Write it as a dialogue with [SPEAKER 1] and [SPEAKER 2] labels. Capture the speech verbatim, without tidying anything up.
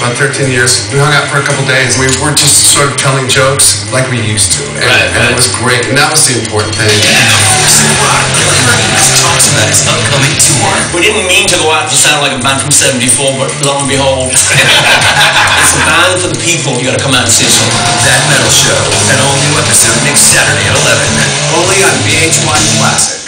[SPEAKER 1] about thirteen years. We hung out for a couple days. We were just sort of telling jokes like we used to. And,
[SPEAKER 2] right,
[SPEAKER 1] and
[SPEAKER 2] right.
[SPEAKER 1] it was great. And that was the important thing.
[SPEAKER 2] Talks about his upcoming tour. We didn't mean to go out to sound like a band from seventy-four, but lo and behold, it's a band for the people. You gotta come out and see us.
[SPEAKER 3] That Metal Show, an all-new episode next Saturday at eleven. Only on V H one Classic.